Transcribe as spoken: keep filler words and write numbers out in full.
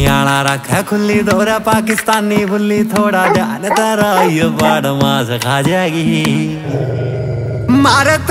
आला रखा खुली दौरा पाकिस्तानी बुल्ली थोड़ा जान तेरा ये बाड़ मास खा जाएगी मारे